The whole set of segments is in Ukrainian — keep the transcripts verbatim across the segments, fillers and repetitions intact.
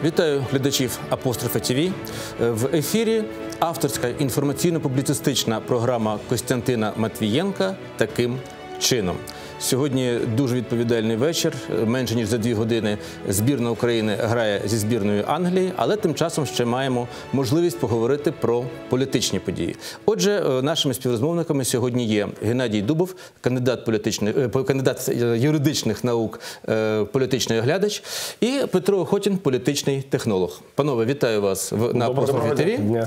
Вітаю глядачів Апострофа ТВ. В ефірі авторська інформаційно-публіцистична програма Костянтина Матвієнка «Таким чином». Сьогодні дуже відповідальний вечір, менше ніж за дві години збірна України грає зі збірною Англії, але тим часом ще маємо можливість поговорити про політичні події. Отже, нашими співрозмовниками сьогодні є Геннадій Дубов, кандидат, політичних, кандидат юридичних наук, політичний оглядач, і Петро Охотін, політичний технолог. Панове, вітаю вас на Апострофі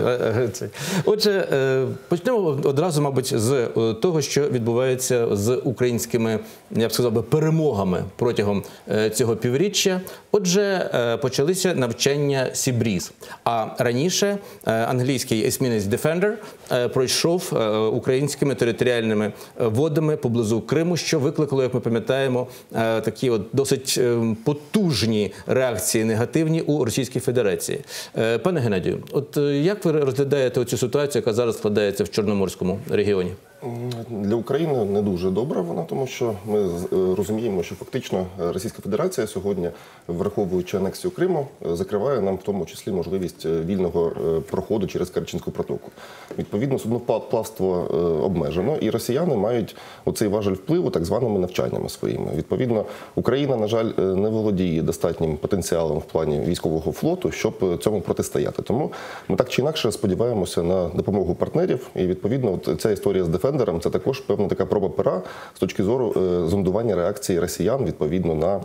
ТВ. Отже, почнемо одразу, мабуть, з того, що відбувається з українськими, я б сказав би, перемогами протягом цього півріччя. Отже, почалися навчання Сі Бріз. А раніше англійський есмінець Defender пройшов українськими територіальними водами поблизу Криму, що викликало, як ми пам'ятаємо, такі от досить потужні реакції негативні у Російській Федерації. Пане Геннадію, от як ви розглядаєте цю ситуацію, яка зараз складається в Чорноморському регіоні? Для України не дуже добра вона, тому що ми розуміємо, що фактично Російська Федерація сьогодні, враховуючи анексію Криму, закриває нам в тому числі можливість вільного проходу через Керченську протоку. Відповідно, судноплавство обмежено, і росіяни мають оцей важель впливу так званими навчаннями своїми. Відповідно, Україна, на жаль, не володіє достатнім потенціалом в плані військового флоту, щоб цьому протистояти. Тому ми так чи інакше сподіваємося на допомогу партнерів, і відповідно ця історія з Defender – це також певна така проба пера з точки зору зондування реакції росіян відповідно на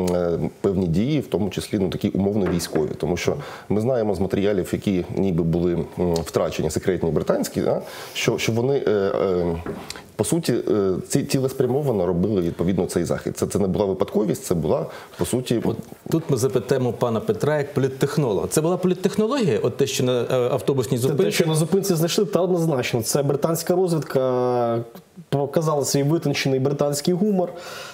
певні дії, в тому числі ну, такі умовно військові. Тому що ми знаємо з матеріалів, які ніби були втрачені, секретні британські, да, що, що вони е, е, по суті цілеспрямовано робили відповідно цей захід. Це, це не була випадковість, це була по суті... От тут ми запитаємо пана Петра як політтехнолога. Це була політтехнологія? От те, що на автобусній зупинці? Те, що на зупинці знайшли, та однозначно. Це британська розвідка показала свій витончений британський гумор.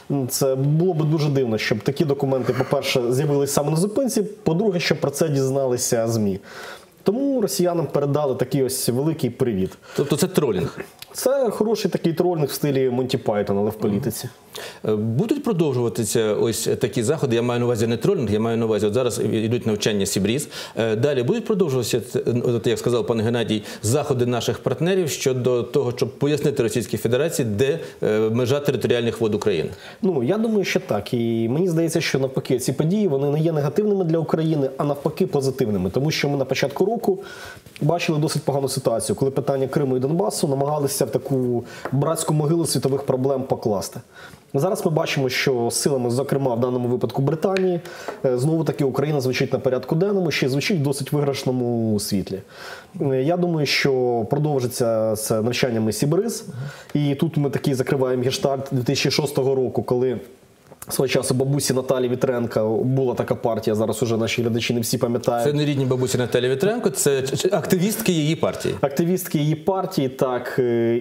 Це було б дуже дивно, щоб такі документи, по-перше, з'явилися саме на зупинці, по-друге, щоб про це дізналися ЗМІ. Тому росіянам передали такий ось великий привіт. Тобто це тролінг? Це хороший такий тролінг в стилі Монті Пайтон, але в політиці. Будуть продовжуватися ось такі заходи? Я маю на увазі не тролінг, я маю на увазі, от зараз йдуть навчання Сі Бріз. Далі будуть продовжуватися, от як сказав пан Геннадій, заходи наших партнерів щодо того, щоб пояснити Російській Федерації, де межа територіальних вод України? Ну, я думаю, що так. І мені здається, що навпаки ці події, вони не є негативними для України, а навпаки позитивними. Тому що ми на початку року бачили досить погану ситуацію, коли питання Криму і Донбасу намагалися в таку братську могилу світових проблем покласти. Зараз ми бачимо, що силами, зокрема в даному випадку Британії, знову-таки Україна звучить на порядку денному, ще й звучить в досить виграшному світлі. Я думаю, що продовжиться з навчаннями Сі Бріз. І тут ми такий закриваємо гештальт дві тисячі шостого року, коли свого часу бабусі Наталі Вітренка була така партія, зараз уже наші глядачі не всі пам'ятають. Це не рідні бабусі Наталі Вітренко, це активістки її партії. Активістки її партії, так,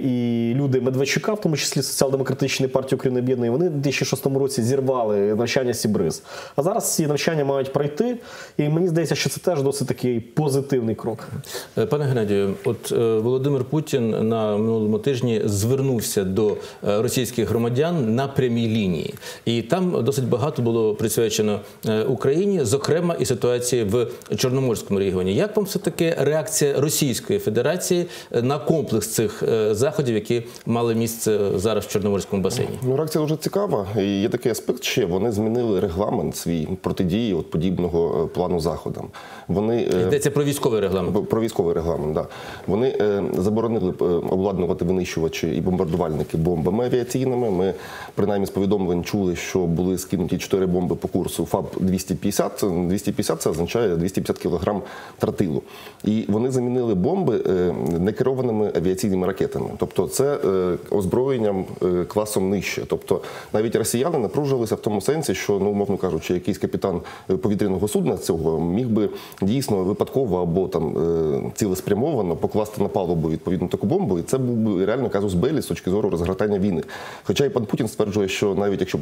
і люди Медведчука, в тому числі Соціал-демократичної партії України об'єднаної, вони в дві тисячі шостому році зірвали навчання Сі Бріз. А зараз ці навчання мають пройти, і мені здається, що це теж досить такий позитивний крок. Пане Геннадію, от Володимир Путін на минулому тижні звернувся до російських громадян на прямій лінії. І там досить багато було присвячено Україні, зокрема і ситуації в Чорноморському регіоні. Як вам все-таки реакція Російської Федерації на комплекс цих заходів, які мали місце зараз в Чорноморському басейні? Ну, реакція дуже цікава. І є такий аспект ще. Вони змінили регламент свій протидії от подібного плану заходам. Вони, йдеться про військовий регламент? Про військовий регламент, так. Да. Вони е, заборонили обладнувати винищувачі і бомбардувальники бомбами авіаційними. Ми, принаймні, з повідомлень чули, що були скинуті чотири бомби по курсу ФАБ двісті п'ятдесят. двісті п'ятдесят – це означає двісті п'ятдесят кілограм тротилу. І вони замінили бомби некерованими авіаційними ракетами. Тобто це озброєнням класом нижче. Тобто навіть росіяни напружилися в тому сенсі, що, ну, умовно кажучи, якийсь капітан повітряного судна цього міг би дійсно випадково або там цілеспрямовано покласти на палубу відповідну таку бомбу, і це був би реально казус беллі з точки зору розгортання війни. Хоча і пан Путін стверджує, що навіть якщо б вони його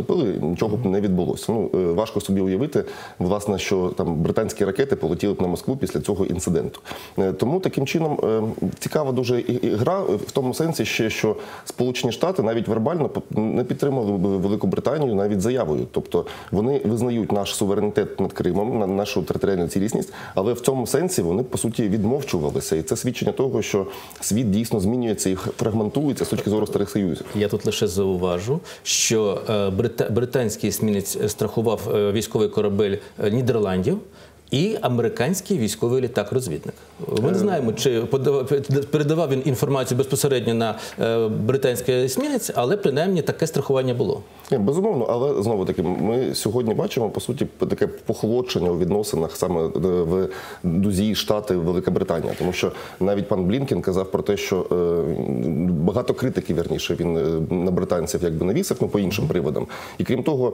потопили, нічого б не відбулося. Ну, важко собі уявити, власне, що там британські ракети полетіли б на Москву після цього інциденту. Тому таким чином цікава дуже і гра в тому сенсі ще, що Сполучені Штати навіть вербально не підтримали Велику Британію навіть заявою. Тобто вони визнають наш суверенітет над Кримом, нашу територіальну цілісність, але в цьому сенсі вони, по суті, відмовчувалися. І це свідчення того, що світ дійсно змінюється і фрагментується з точки зору старих союзів. Я тут лише зауважу, що британський есмінець страхував військовий корабель Нідерландів і американський військовий літак-розвідник. Ми не знаємо, чи передавав він інформацію безпосередньо на британський есмінець, але принаймні таке страхування було. Безумовно, але знову-таки ми сьогодні бачимо, по суті, таке похолодшення у відносинах саме в дузі Штати-Велика Британія. Тому що навіть пан Блінкен казав про те, що багато критики, вірніше, він на британців якби навісив, ну, по іншим приводам. І крім того,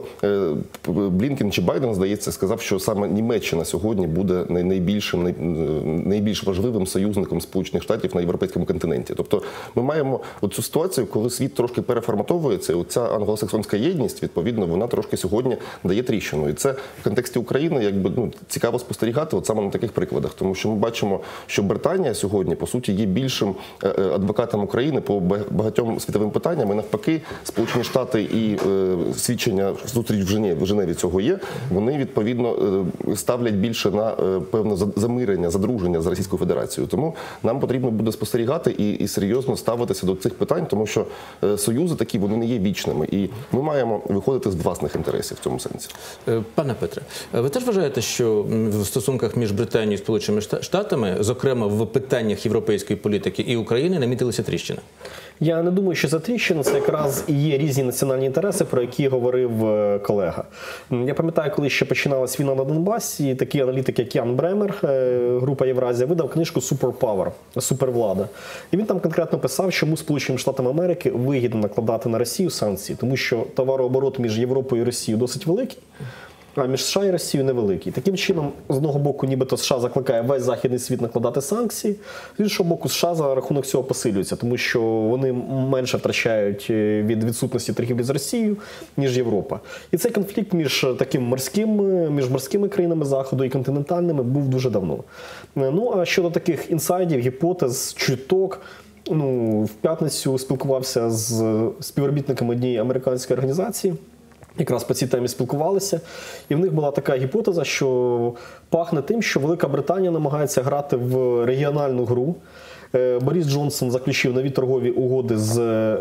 Блінкен чи Байден, здається, сказав, що саме Німеччина сьогодні буде найбільшим, найбільш важливим союзником Сполучених Штатів на європейському континенті. Тобто ми маємо оцю ситуацію, коли світ трошки переформатовується, і оця англосаксонська єдність, відповідно, вона трошки сьогодні дає тріщину. І це в контексті України якби, ну, цікаво спостерігати от саме на таких прикладах. Тому що ми бачимо, що Британія сьогодні, по суті, є більшим адвокатом України по багатьом світовим питанням. І навпаки, Сполучені Штати і е, свідчення зустріч в Женеві, в Женеві цього є, вони, відповідно, е, ставлять більше на е, певне замирення, задруження з Російською Федерацією. Тому нам потрібно буде спостерігати і, і серйозно ставитися до цих питань, тому що е, союзи такі, вони не є вічними. І ми маємо виходити з власних інтересів в цьому сенсі. Пане Петре, ви теж вважаєте, що в стосунках між Британією і Сполученими Штатами, зокрема в питаннях європейської політики і України, намітилися тріщини? Я не думаю, що за тріщини це якраз і є різні національні інтереси, про які говорив колега. Я пам'ятаю, коли ще починалась війна на Донбасі, такий аналітик, як Ян Бремер, група Євразія, видав книжку «Суперпавер», «Супервлада». І він там конкретно писав, чому Сполученим Штатам Америки вигідно накладати на Росію санкції, тому що товарооборот між Європою і Росією досить великий, а між США і Росією невеликий. Таким чином, з одного боку, нібито США закликає весь західний світ накладати санкції, з іншого боку, США за рахунок цього посилюються, тому що вони менше втрачають від відсутності торгівлі з Росією, ніж Європа. І цей конфлікт між таким морським, між морськими країнами Заходу і континентальними був дуже давно. Ну, а щодо таких інсайдів, гіпотез, чуток, ну, в п'ятницю спілкувався з співробітниками однієї американської організації, якраз по цій темі спілкувалися, і в них була така гіпотеза, що пахне тим, що Велика Британія намагається грати в регіональну гру. Борис Джонсон заключив нові торгові угоди з,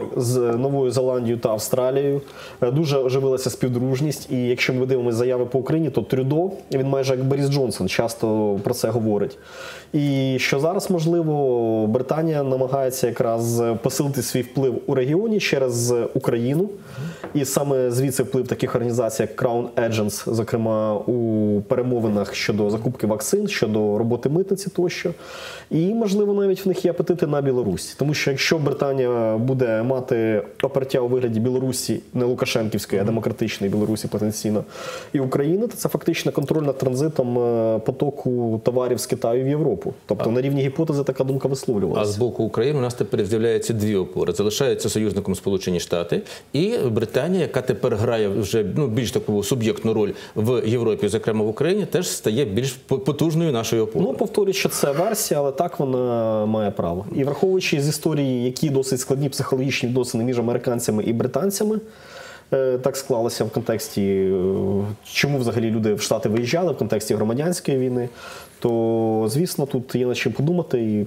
з Новою Зеландією та Австралією. Дуже оживилася співдружність. І якщо ми дивимося заяви по Україні, то Трюдо, він майже як Борис Джонсон, часто про це говорить. І що зараз, можливо, Британія намагається якраз посилити свій вплив у регіоні через Україну. І саме звідси вплив таких організацій, як Crown Agents, зокрема у перемовинах щодо закупки вакцин, щодо роботи митниці тощо. І, можливо, навіть в них є апетити на Білорусь. Тому що якщо Британія буде мати опертя у вигляді Білорусі, не Лукашенківської, а демократичної Білорусі потенційно, і України, то це фактично контроль над транзитом потоку товарів з Китаю в Європу. Тобто а, на рівні гіпотези така думка висловлювалася. А з боку України у нас тепер з'являються дві опори. Залишаються союзником Сполучені Штати і Британія, яка тепер грає вже ну, більш таку суб'єктну роль в Європі, зокрема в Україні, теж стає більш потужною нашою опорою. Ну, повторюю, що це версія, але так вона має право. І враховуючи з історії, які досить складні психологічні відносини між американцями і британцями, так склалося в контексті, чому взагалі люди в Штати виїжджали, в контексті громадянської війни, то, звісно, тут є над чим подумати і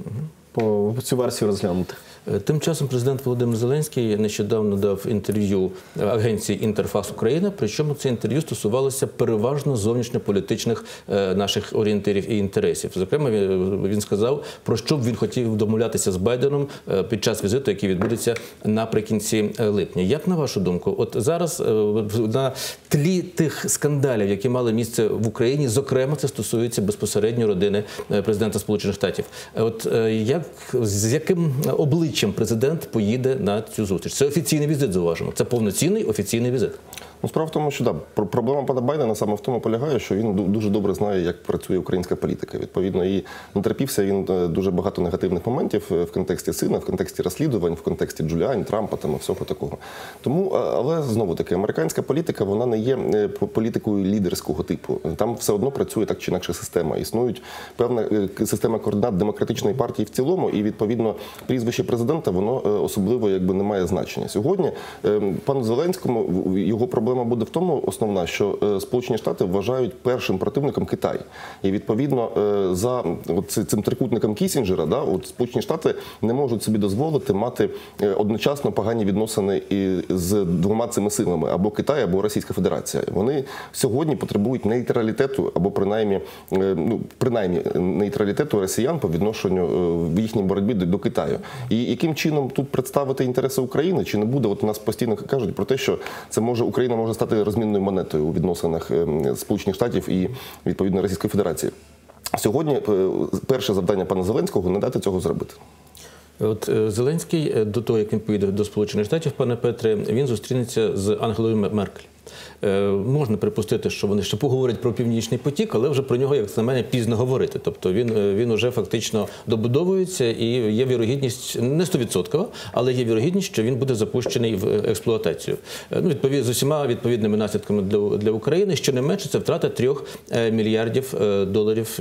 цю версію розглянути. Тим часом президент Володимир Зеленський нещодавно дав інтерв'ю агенції «Інтерфакс Україна», причому це інтерв'ю стосувалося переважно зовнішньополітичних наших орієнтирів і інтересів. Зокрема, він сказав, про що б він хотів домовлятися з Байденом під час візиту, який відбудеться наприкінці липня. Як на вашу думку, от зараз на тлі тих скандалів, які мали місце в Україні, зокрема, це стосується безпосередньо родини президента Сполучених Штатів. От як, з яким обличчям президент поїде на цю зустріч? Це офіційний візит, зауважимо. Це повноцінний офіційний візит. Ну, справа в тому, що да, проблема пана Байдена саме в тому полягає, що він дуже добре знає, як працює українська політика. Відповідно, і натерпівся він дуже багато негативних моментів в контексті сина, в контексті розслідувань, в контексті Джуліані, Трампа там, і всього такого. Тому, але знову таки, американська політика, вона не є політикою лідерського типу. Там все одно працює так чи інакше система. Існують певна система координат демократичної партії в цілому, і відповідно прізвище президента, воно особливо якби не має значення. Сьогодні пану Зеленському його проблема Проблема буде в тому основна, що Сполучені Штати вважають першим противником Китай. І відповідно за цим трикутником Кісінджера, да, от Сполучені Штати не можуть собі дозволити мати одночасно погані відносини з двома цими силами, або Китай, або Російська Федерація. Вони сьогодні потребують нейтралітету, або принаймні, ну, принаймні нейтралітету росіян по відношенню в їхній боротьбі до Китаю. І яким чином тут представити інтереси України, чи не буде? От у нас постійно кажуть про те, що це може Україна може стати розмінною монетою у відносинах Сполучених Штатів і, відповідно, Російської Федерації. Сьогодні перше завдання пана Зеленського – не дати цього зробити. От Зеленський, до того, як він поїде до Сполучених Штатів, пане Петре, він зустрінеться з Ангелою Меркель. Е, можна припустити, що вони ще поговорять про Північний потік, але вже про нього, як на мене, пізно говорити. Тобто він, він уже фактично добудовується і є вірогідність, не сто відсотків, але є вірогідність, що він буде запущений в експлуатацію. Е, ну, відповід, з усіма відповідними наслідками для, для України, щонайменше це втрата трьох мільярдів доларів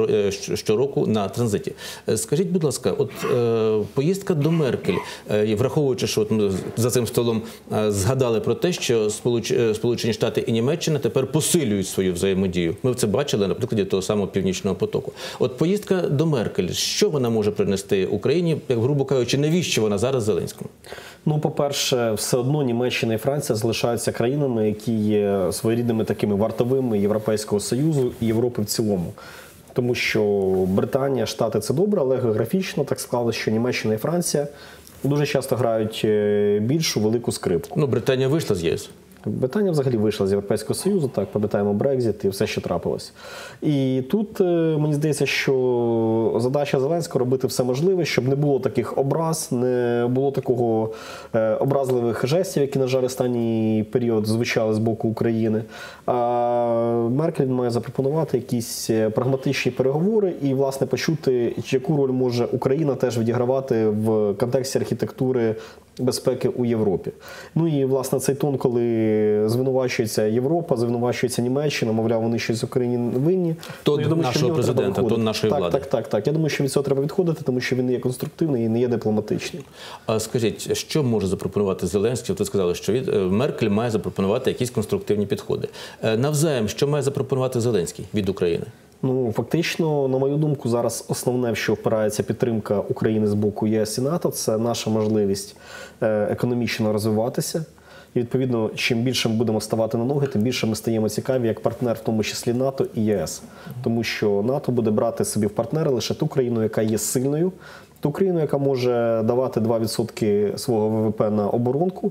щороку на транзиті. Е, скажіть, будь ласка, от е, поїздка до Меркель, е, враховуючи, що от ми за цим столом е, згадали про те, що Сполуч... Сполучені Штати і Німеччина тепер посилюють свою взаємодію. Ми це бачили на прикладі того самого Північного потоку. От поїздка до Меркель, що вона може принести Україні, як грубо кажучи, навіщо вона зараз Зеленському? Ну, по-перше, все одно Німеччина і Франція залишаються країнами, які є своєрідними такими вартовими Європейського Союзу і Європи в цілому. Тому що Британія, Штати – це добре, але географічно так склалося, що Німеччина і Франція дуже часто грають більшу велику скрипку. Ну, Британія вийшла з ЄС. Британія взагалі вийшла з Європейського Союзу, так, пам'ятаємо Брекзит і все, що трапилось. І тут, мені здається, що задача Зеленського робити все можливе, щоб не було таких образ, не було такого е, образливих жестів, які, на жаль, останній період звучали з боку України. А Меркель має запропонувати якісь прагматичні переговори і, власне, почути, яку роль може Україна теж відігравати в контексті архітектури безпеки у Європі. Ну і, власне, цей тон, коли звинувачується Європа, звинувачується Німеччина, мовляв, вони щось Україні винні. Тон ну, думаю, нашого президента, тон нашої так, влади. Так, так, так. Я думаю, що від цього треба відходити, тому що він не є конструктивний і не є дипломатичний. А скажіть, що може запропонувати Зеленський? Ви сказали, що від Меркель має запропонувати якісь конструктивні підходи. Навзаєм, що має запропонувати Зеленський від України? Ну, фактично, на мою думку, зараз основне, в що впирається підтримка України з боку ЄС і НАТО, це наша можливість економічно розвиватися. І, відповідно, чим більше ми будемо ставати на ноги, тим більше ми стаємо цікаві як партнер, в тому числі НАТО і ЄС. Тому що НАТО буде брати собі в партнери лише ту країну, яка є сильною, ту країну, яка може давати два відсотки свого ВВП на оборонку.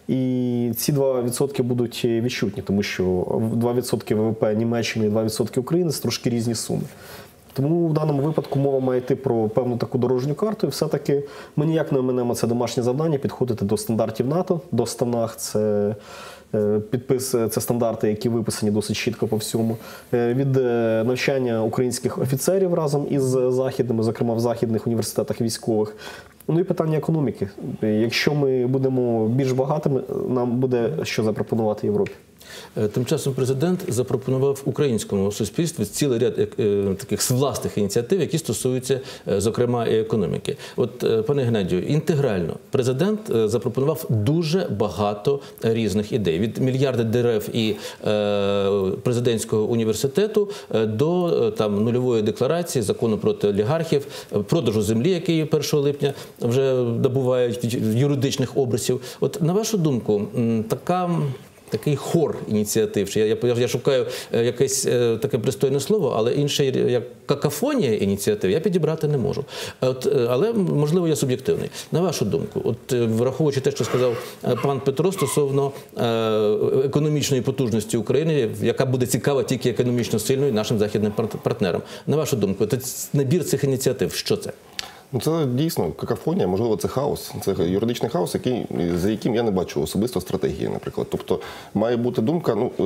І ці два відсотки будуть відчутні, тому що два відсотки ВВП Німеччини і два відсотки України – це трошки різні суми. Тому в даному випадку мова має йти про певну таку дорожню карту. І все-таки ми ніяк не оминемо це домашнє завдання – підходити до стандартів НАТО, до СТАНАГ. Це підпис, це стандарти, які виписані досить чітко по всьому. Від навчання українських офіцерів разом із західними, зокрема в західних університетах військових. Ну і питання економіки. Якщо ми будемо більш багатими, нам буде що запропонувати Європі. Тим часом президент запропонував українському суспільству цілий ряд таких власних ініціатив, які стосуються, зокрема, і економіки. От, пане Геннадію, інтегрально президент запропонував дуже багато різних ідей. Від мільярда дерев і е, президентського університету до там, нульової декларації, закону проти олігархів, продажу землі, який першого липня вже набувають юридичних обрисів. От, на вашу думку, така... такий хор ініціатив. Я, я, я шукаю якесь е, таке пристойне слово, але інше, як какафонія ініціатив, я підібрати не можу. От, але, можливо, я суб'єктивний. На вашу думку, от, враховуючи те, що сказав пан Петро стосовно е, економічної потужності України, яка буде цікава тільки економічно сильною нашим західним партнерам. На вашу думку, набір цих ініціатив, що це? Ну, це дійсно какафонія, можливо, це хаос. Це юридичний хаос, який, за яким я не бачу особисто стратегії, наприклад. Тобто має бути думка, ну,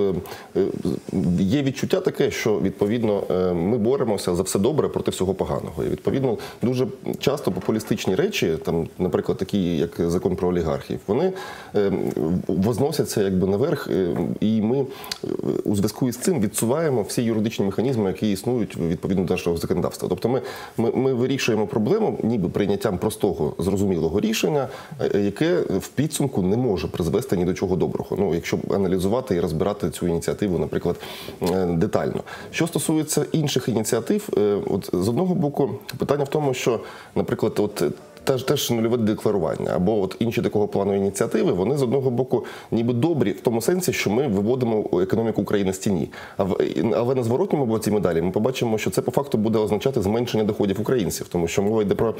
є відчуття таке, що, відповідно, ми боремося за все добре проти всього поганого. І, відповідно, дуже часто популістичні речі, там, наприклад, такі, як закон про олігархів, вони возносяться якби наверх, і ми у зв'язку із цим відсуваємо всі юридичні механізми, які існують відповідно до нашого законодавства. Тобто ми, ми, ми вирішуємо проблему ніби прийняттям простого, зрозумілого рішення, яке в підсумку не може призвести ні до чого доброго. Ну, якщо аналізувати і розбирати цю ініціативу, наприклад, детально. Що стосується інших ініціатив, от з одного боку, питання в тому, що, наприклад, от Теж, теж нульове декларування або от інші такого плану ініціативи, вони з одного боку ніби добрі в тому сенсі, що ми виводимо економіку України з тіні. Але на зворотньому боці медалі ми побачимо, що це по факту буде означати зменшення доходів українців. Тому що мова йде про,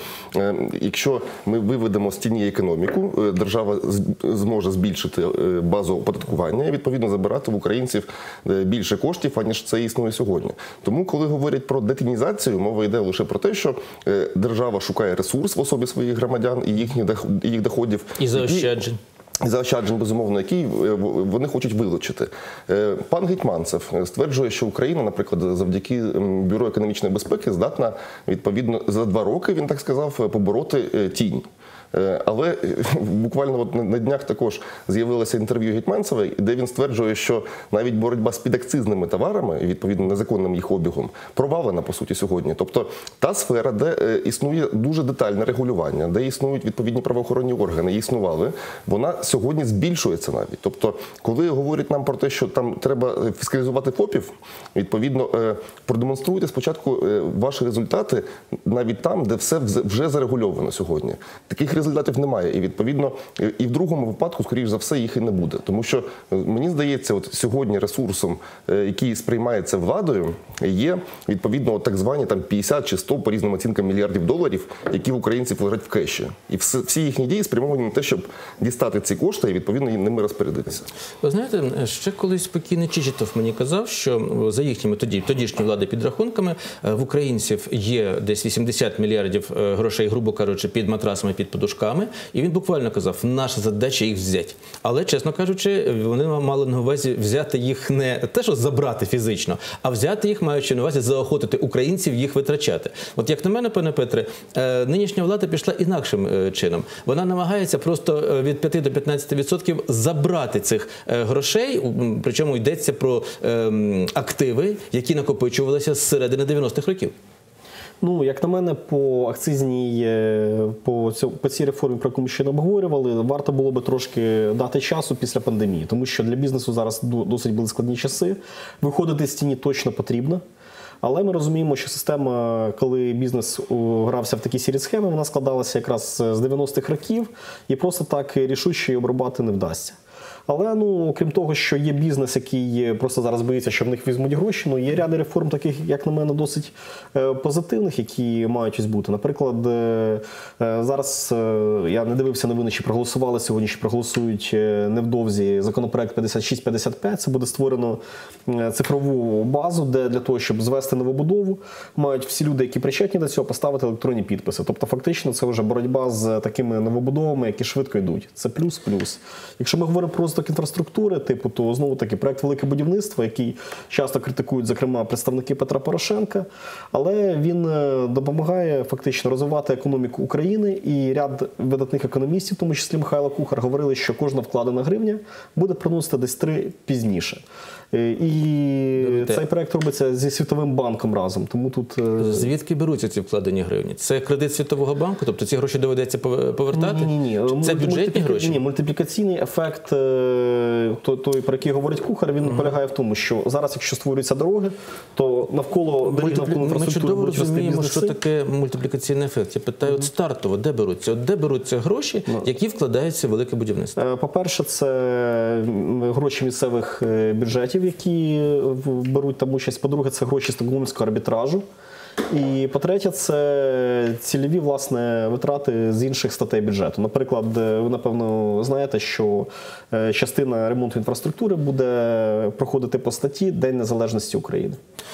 якщо ми виведемо з тіні економіку, держава зможе збільшити базу оподаткування і відповідно забирати в українців більше коштів, аніж це існує сьогодні. Тому, коли говорять про детінізацію, мова йде лише про те, що держава шукає ресурс в особі своїх громадян і їхніх їх доходів. І заощаджень. І заощаджень, безумовно, які вони хочуть вилучити. Пан Гетманцев стверджує, що Україна, наприклад, завдяки Бюро економічної безпеки здатна, відповідно, за два роки, він так сказав, побороти тінь. Але буквально от на днях також з'явилося інтерв'ю Гетманцева, де він стверджує, що навіть боротьба з підакцизними товарами, відповідно незаконним їх обігом, провалена, по суті, сьогодні. Тобто та сфера, де існує дуже детальне регулювання, де існують відповідні правоохоронні органи, існували, вона сьогодні збільшується навіть. Тобто, коли говорять нам про те, що там треба фіскалізувати ФОПів, відповідно, продемонструйте спочатку ваші результати навіть там, де все вже зарегульовано сьогодні. Таких результатів немає. І, відповідно, і в другому випадку, скоріш за все, їх і не буде. Тому що, мені здається, от сьогодні ресурсом, який сприймається владою, є, відповідно, от так звані там п'ятдесят чи сто, по різним оцінкам, мільярдів доларів, які в українців лежать в кеші. І всі їхні дії спрямовані на те, щоб дістати ці кошти і, відповідно, ними розпорядитися. Ви знаєте, ще колись спокійний Чичетов мені казав, що за їхніми тоді, тодішні влади підрахунками, в українців є десь вісімдесят мільярдів грошей, грубо кажучи, під матрасами, під подушками. І він буквально казав, наша задача їх взяти. Але, чесно кажучи, вони мали на увазі взяти їх не те, що забрати фізично, а взяти їх, маючи на увазі заохотити українців їх витрачати. От як на мене, пане Петре, нинішня влада пішла інакшим чином. Вона намагається просто від п'яти до п'ятнадцяти відсотків забрати цих грошей, причому йдеться про активи, які накопичувалися з середини дев'яностих років. Ну, як на мене, по акцизній, по, цьому, по цій реформі, про яку ми ще не обговорювали, варто було би трошки дати часу після пандемії, тому що для бізнесу зараз досить були складні часи. Виходити з тіні точно потрібно. Але ми розуміємо, що система, коли бізнес грався в такі сірі схеми, вона складалася якраз з дев'яностих років, і просто так рішуче її обрубати не вдасться. Але, ну, крім того, що є бізнес, який просто зараз боїться, що в них візьмуть гроші, ну, є ряди реформ таких, як на мене, досить е, позитивних, які мають ось бути. Наприклад, е, зараз, е, я не дивився новини, чи проголосували сьогодні, чи проголосують е, невдовзі законопроект п'ятдесят шість п'ятдесят п'ять. Це буде створено е, цифрову базу, де для того, щоб звести новобудову, мають всі люди, які причетні до цього, поставити електронні підписи. Тобто, фактично, це вже боротьба з такими новобудовами, які швидко йдуть. Це плюс-плюс. Якщо ми говоримо про інфраструктури, типу, то знову таки проект «Велике будівництво», який часто критикують, зокрема, представники Петра Порошенка, але він допомагає фактично розвивати економіку України, і ряд видатних економістів, в тому числі Михайло Кухар, говорили, що кожна вкладена гривня буде приносити десь три пізніше. І Добре. Цей проект робиться зі Світовим банком разом. Тому тут звідки беруться ці вкладені гривні? Це кредит Світового банку? Тобто ці гроші доведеться повертати? Ні, ні, ні. Це бюджетні гроші? Ні, мультиплікаційний ефект, той, про який говорить Кухар, він угу. полягає в тому, що зараз, якщо створюються дороги, то навколо доріг, навколо інфраструктури чудово розуміємо, що таке мультиплікаційний ефект. Я питаю, от стартово, де беруться? От де беруться гроші, які вкладаються в велике будівництво? По-перше, це гроші місцевих бюджетів, які беруть там участь. По-друге, це гроші стокгольмського арбітражу, І по-третє, це цільові, власне, витрати з інших статей бюджету. Наприклад, ви, напевно, знаєте, що частина ремонту інфраструктури буде проходити по статті День Незалежності України.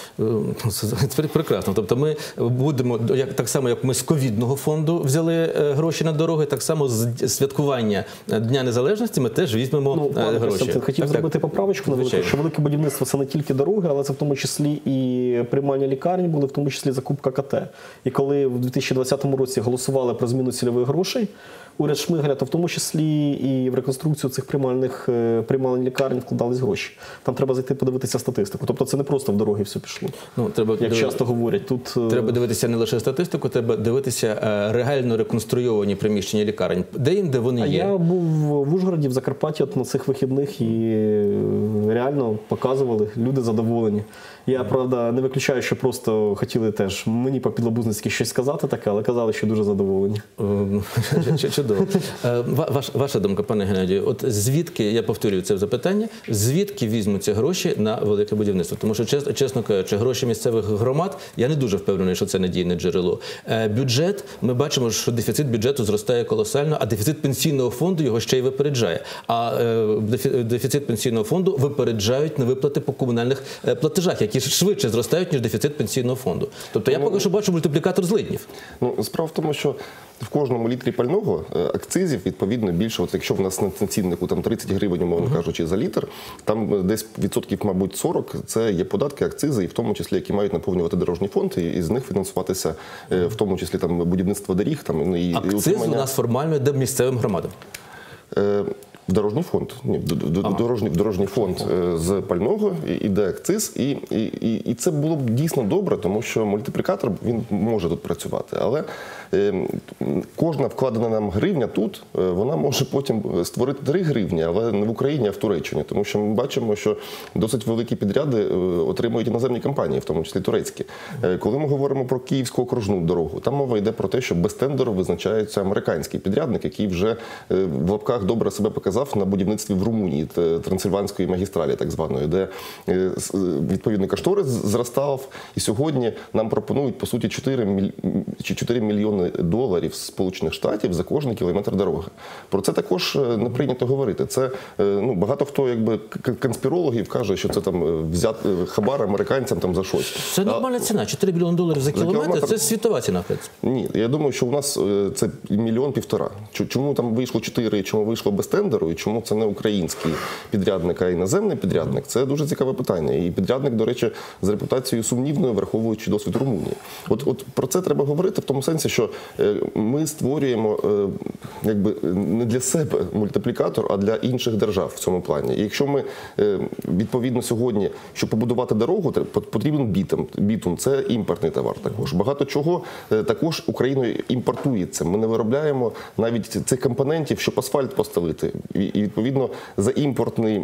Це прекрасно. Тобто ми будемо, як, так само, як ми з ковідного фонду взяли гроші на дороги, так само з святкування Дня Незалежності ми теж візьмемо ну, пане гроші. Костянтин, хотів так, зробити так. поправочку на велике, що велике будівництво – це не тільки дороги, але це в тому числі і приймальні лікарні були, в тому числі закупка КТ. І коли в дві тисячі двадцятому році голосували про зміну цільових грошей, уряд Шмигаля, то в тому числі і в реконструкцію цих приймальних приймальних лікарень вкладались гроші. Там треба зайти подивитися статистику. Тобто це не просто в дороги все пішло. Ну, треба, як див... часто говорять. Тут... Треба дивитися не лише статистику, треба дивитися реально реконструйовані приміщення лікарень. Де їм, де вони а є? Я був в Ужгороді, в Закарпатті от на цих вихідних і реально показували, люди задоволені. Я, правда, не виключаю, що просто хотіли теж мені по-підлабузницьки щось сказати таке, але казали, що дуже задоволені. Чудово. Ваш, ваша думка, пане Геннадію, от звідки, я повторюю це запитання, звідки візьмуться гроші на велике будівництво? Тому що, чесно, чесно кажучи, гроші місцевих громад, я не дуже впевнений, що це надійне джерело. Бюджет, ми бачимо, що дефіцит бюджету зростає колосально, а дефіцит пенсійного фонду його ще й випереджає. А дефіцит пенсійного фонду випереджають на виплати по комунальних платежах, які швидше зростають, ніж дефіцит пенсійного фонду. Тобто я поки що бачу мультиплікатор злиднів. Ну, справа в тому, що в кожному літрі пального акцизів, відповідно, більше. От якщо в нас на ціннику там тридцять гривень, умовно uh-huh. кажучи, за літр, там десь відсотків, мабуть, сорок – це є податки, акцизи, і в тому числі, які мають наповнювати дорожній фонд, і з них фінансуватися, в тому числі, там, будівництво доріг. Там, і, Акциз і утримання... у нас формально йде місцевим громадам? В дорожній фонд. Ні, в дорожній, в дорожній фонд з пального іде акциз, і, і, і, і це було б дійсно добре, тому що мультиплікатор, він може тут працювати. Але е, кожна вкладена нам гривня тут, вона може потім створити три гривні, але не в Україні, а в Туреччині. Тому що ми бачимо, що досить великі підряди отримують іноземні компанії, в тому числі турецькі. Коли ми говоримо про Київську окружну дорогу, там мова йде про те, що без тендеру визначається американський підрядник, який вже в лапках добре себе показав на будівництві в Румунії, Трансильванської магістралі, так званої, де відповідний кошторис зростав. І сьогодні нам пропонують, по суті, чотири мільйони доларів з Сполучених Штатів за кожний кілометр дороги. Про це також не прийнято говорити. Це, ну, багато хто, якби, конспірологів каже, що це там взяти хабар американцям там за щось. Це нормальна ціна. чотири мільйони доларів за кілометр, за кілометр – це світова ціна. Ні, я думаю, що у нас це мільйон-півтора. Чому там вийшло чотири, чому вийшло без тендеру, і чому це не український підрядник, а іноземний підрядник, це дуже цікаве питання. І підрядник, до речі, з репутацією сумнівною, враховуючи досвід Румунії. От, от про це треба говорити в тому сенсі, що ми створюємо, якби, не для себе мультиплікатор, а для інших держав в цьому плані. І якщо ми, відповідно, сьогодні, щоб побудувати дорогу, потрібен бітум. Бітум – це імпортний товар також. Багато чого також Україною імпортується. Ми не виробляємо навіть цих компонентів, щоб асфальт постелити. І, відповідно, за імпортний,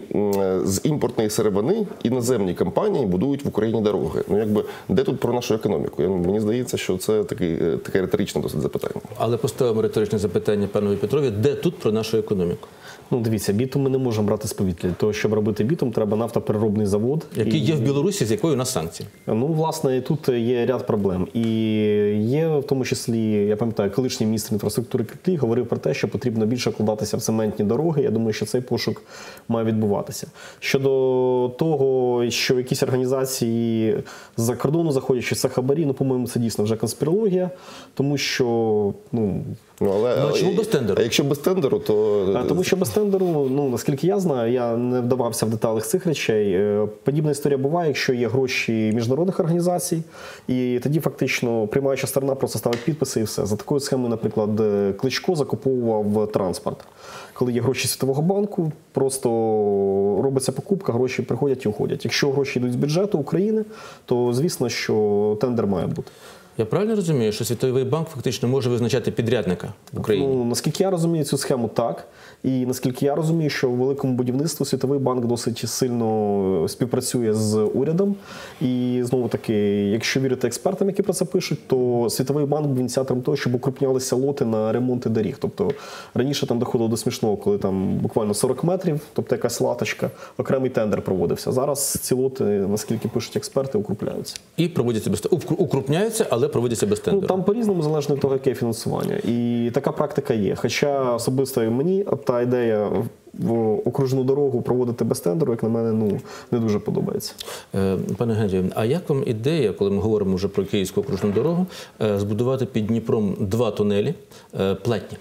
з імпортної сировини іноземні компанії будують в Україні дороги. Ну, якби, де тут про нашу економіку? Мені здається, що це таке, таке риторичне досить запитання. Але поставимо риторичне запитання панові Петрові. Де тут про нашу економіку? Ну, дивіться, бітум ми не можемо брати з повітря. Для того, щоб робити бітум, треба нафтопереробний завод. Який і... є в Білорусі, з якою у нас санкції? Ну, власне, тут є ряд проблем. І є, в тому числі, я пам'ятаю, колишній міністр інфраструктури Криклій говорив про те, що потрібно більше вкладатися в цементні дороги. Я думаю, що цей пошук має відбуватися. Щодо того, що якісь організації з-за кордону заходять, що це хабарі, ну, по-моєму, це дійсно вже конспірологія, тому що, ну... Ну, але, ну, чому без тендеру? А якщо без тендеру, то... А, тому що без тендеру, ну, наскільки я знаю, я не вдавався в деталях цих речей, подібна історія буває, якщо є гроші міжнародних організацій, і тоді фактично приймаюча сторона просто ставить підписи і все. За такою схемою, наприклад, Кличко закуповував транспорт. Коли є гроші Світового банку, просто робиться покупка, гроші приходять і уходять. Якщо гроші йдуть з бюджету України, то звісно, що тендер має бути. Я правильно розумію, що Світовий банк фактично може визначати підрядника в Україні? Ну, наскільки я розумію цю схему, так. І наскільки я розумію, що в великому будівництві Світовий банк досить сильно співпрацює з урядом. І знову-таки, якщо вірити експертам, які про це пишуть, то Світовий банк був ініціатором того, щоб укрупнялися лоти на ремонти доріг. Тобто раніше там доходило до смішного, коли там буквально сорок метрів, тобто якась латочка, окремий тендер проводився. Зараз ці лоти, наскільки пишуть експерти, укрупляються. І проводяться без тендеру. Укрупняються, але проводяться без тендеру. Ну, там по-різному, залежно від того, яке фінансування. І така практика є. Хоча особисто мені та ідея в окружну дорогу проводити без тендеру, як на мене, ну, не дуже подобається. Пане Геннадію, а як вам ідея, коли ми говоримо вже про Київську окружну дорогу, збудувати під Дніпром два тунелі платні?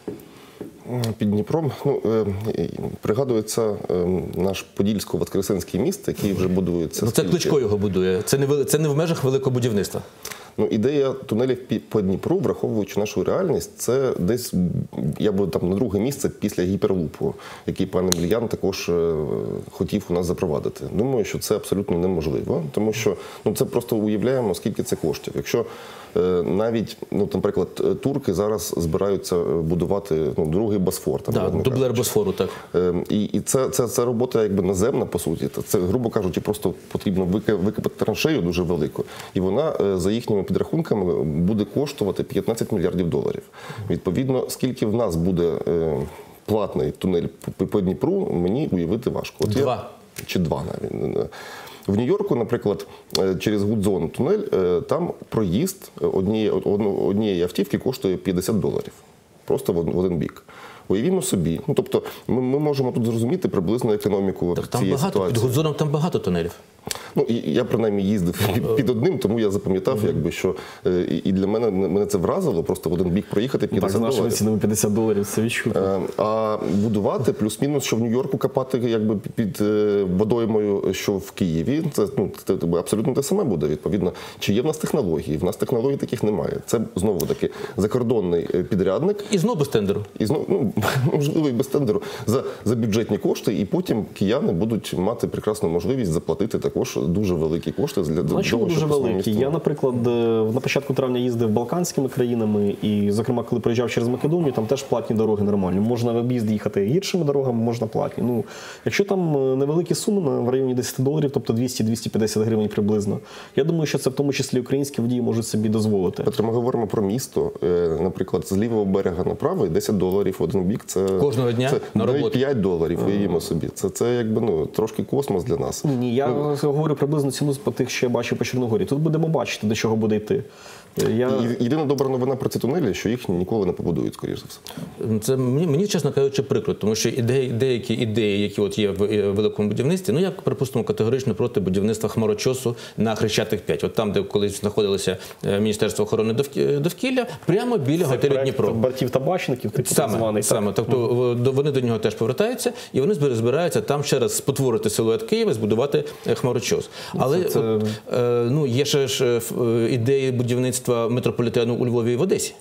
Під Дніпром, ну, е, пригадується е, наш Подільсько-Воскресенський міст, який вже будується. Ну, це Кличко його будує, це не, це не в межах великого будівництва. Ну, ідея тунелів по Дніпру, враховуючи нашу реальність, це десь, я би там на друге місце після гіперлупу, який пан Емельян також е, хотів у нас запровадити. Думаю, що це абсолютно неможливо, тому що ну, це просто уявляємо, скільки це коштів. Якщо е, навіть, ну, наприклад, турки зараз збираються будувати ну, другий Босфор. Там, так, дублер Босфору, так. Е, і і це, це, це робота якби наземна, по суті. Це, грубо кажучи, просто потрібно викопати траншею дуже велику, і вона е, за їхніми підрахунками буде коштувати п'ятнадцять мільярдів доларів. Відповідно, скільки в нас буде е, платний тунель по, по Дніпру, мені уявити важко. От два. Я, чи два навіть. В Нью-Йорку, наприклад, через Гудзон тунель, е, там проїзд однієї, однієї автівки коштує п'ятдесят доларів. Просто в один бік. Уявімо собі. Ну, тобто, ми, ми можемо тут зрозуміти приблизно економіку так, там цієї багато, ситуації. Під Гудзоном там багато тунелів. Ну, і я, принаймні, їздив під, під одним, тому я запам'ятав, якби, що е, і для мене, мене це вразило, просто в один бік проїхати п'ятдесят доларів. Так, з нашими цінами п'ятдесят доларів, це відчутно. Е, а будувати плюс-мінус, що в Нью-Йорку копати якби, під е, водоймою, що в Києві, це, ну, це абсолютно те саме буде, відповідно. Чи є в нас технології? В нас технологій таких немає. Це, знову-таки, закордонний підрядник. І знову без тендеру. І знову, ну, можливо, і без тендеру, за, за бюджетні кошти, і потім кияни будуть мати прекрасну можливість заплатити також дуже великі кошти для того, щоб дуже великі. Я, наприклад, на початку травня їздив Балканськими країнами, і, зокрема, коли приїжджав через Македонію, там теж платні дороги нормальні. Можна в об'їзд їхати гіршими дорогами, можна платні. Ну, якщо там невеликі суми, в районі десять доларів, тобто двісті - двісті п'ятдесят гривень приблизно, я думаю, що це в тому числі українські водії можуть собі дозволити. Петро, ми говоримо про місто, наприклад, з лівого берега на правий десять доларів в один бік, це кожного дня це на роботу. п'ять доларів, уявімо собі. Це, це якби, ну, трошки космос для нас. Ні, я ну, говорю приблизно ціну по тих, що я бачив по Чорногорії. Тут будемо бачити, до чого буде йти. Я... Єдина добра новина про ці тунелі, що їх ніколи не побудують, скоріш за все. Це мені, мені, чесно кажучи, прикро, тому що ідеї, деякі ідеї, які от є в великому будівництві, ну, я, припустимо, категорично проти будівництва хмарочосу на Хрещатик п'ять. От там, де колись знаходилося Міністерство охорони довкілля, прямо біля це готелю Дніпро. Братів табачників, типу саме, так званий. Саме, тобто mm. вони до нього теж повертаються, і вони збираються там ще раз спотворити силует Києва, збудувати хмарочос. Але це, це... От, ну, є ще ж ідеї будівництва метрополітену у Львові і в Одесі.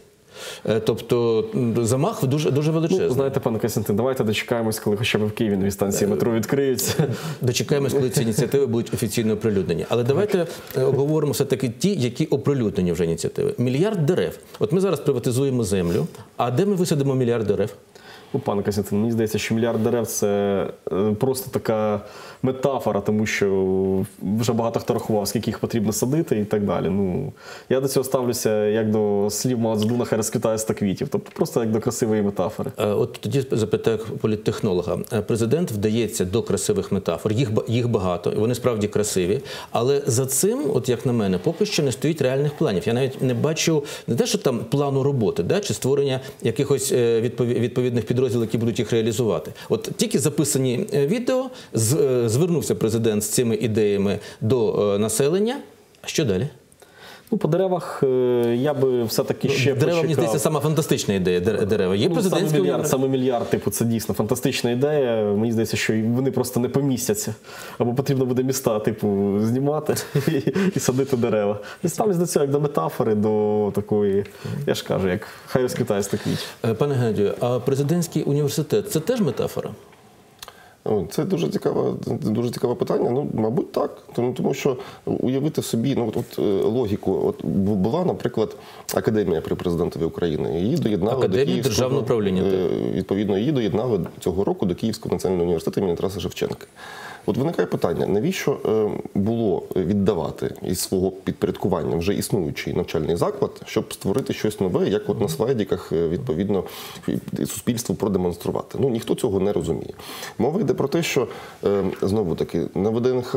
Тобто замах дуже, дуже величезний. Ну, знаєте, пане Костянтин, давайте дочекаємось, коли хоча б в Києві нові станції метро відкриються. Дочекаємось, коли ці ініціативи будуть офіційно оприлюднені. Але давайте обговоримо все-таки ті, які оприлюднені вже ініціативи. Мільярд дерев. От ми зараз приватизуємо землю, а де ми висадимо мільярд дерев? Ну, пане Костянтин, мені здається, що мільярд дерев – це просто така метафора, тому що вже багато хто рахував, скільки їх потрібно садити і так далі. Ну, я до цього ставлюся як до слів Мао Цзедуна «Хай розквітає ста квітів», тобто просто як до красивої метафори. От тоді запитаю політтехнолога. Президент вдається до красивих метафор, їх, їх багато, і вони справді красиві, але за цим, от як на мене, поки що не стоїть реальних планів. Я навіть не бачу, не те, що там плану роботи, да, чи створення якихось відповідних підрозділів, підрозділи, які будуть їх реалізувати. От тільки записані відео, звернувся президент з цими ідеями до населення. А що далі? Ну, по деревах я би все-таки ще Дерева, почекав. мені здається, сама фантастична ідея дерева. Є ну, президентський саме мільярд, саме мільярд, типу, це дійсно фантастична ідея. Мені здається, що вони просто не помістяться. Або потрібно буде міста, типу, знімати і, і садити дерева. І ставлюсь до цього як до метафори, до такої, я ж кажу, як хай розквітає ста квітів. Пане Геннадію, а президентський університет – це теж метафора? Це дуже цікаве, дуже цікаве питання. Ну, мабуть, так. Тому, тому що уявити собі, ну, от, от логіку. От була, наприклад, академія при президентові України. Її доєднали Академія до Київського, державного управління. Відповідно, її доєднали цього року до Київського національного університету імені Тараса Шевченка. От виникає питання, навіщо було віддавати із свого підпорядкування вже існуючий навчальний заклад, щоб створити щось нове, як от на слайдиках, відповідно, суспільству продемонструвати. Ну, ніхто цього не розуміє. Мова йде про те, що, знову-таки, на ВДНГ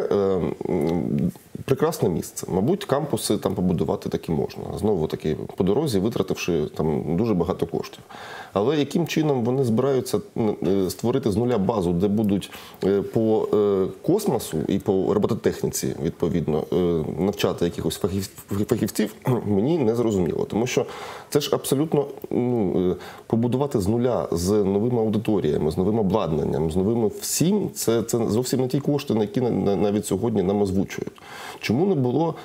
прекрасне місце. Мабуть, кампуси там побудувати таки можна. Знову-таки, по дорозі, витративши там дуже багато коштів. Але яким чином вони збираються створити з нуля базу, де будуть по космосу і по робототехніці, відповідно, навчати якихось фахівців, мені не зрозуміло. Тому що це ж абсолютно, ну, побудувати з нуля, з новими аудиторіями, з новим обладнанням, з новими всім, це, це зовсім не ті кошти, на які навіть сьогодні нам озвучують. Чому не було